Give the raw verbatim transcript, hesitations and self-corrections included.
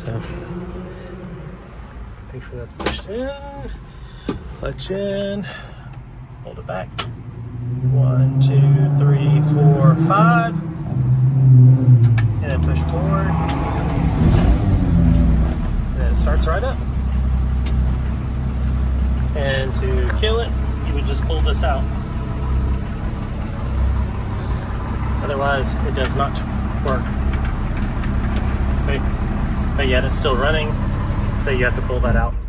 So make sure that's pushed in, clutch in, hold it back. One, two, three, four, five, and then push forward. And then it starts right up. And to kill it, you would just pull this out. Otherwise, it does not work. See? But yet it's still running, so you have to pull that out.